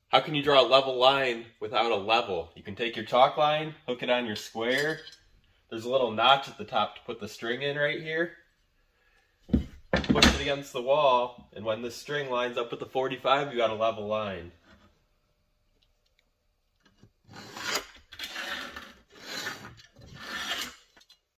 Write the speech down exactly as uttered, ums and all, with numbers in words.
How can you draw a level line without a level? You can take your chalk line, hook it on your square. There's a little notch at the top to put the string in right here. Push it against the wall, and when this string lines up with the forty-five, you got a level line.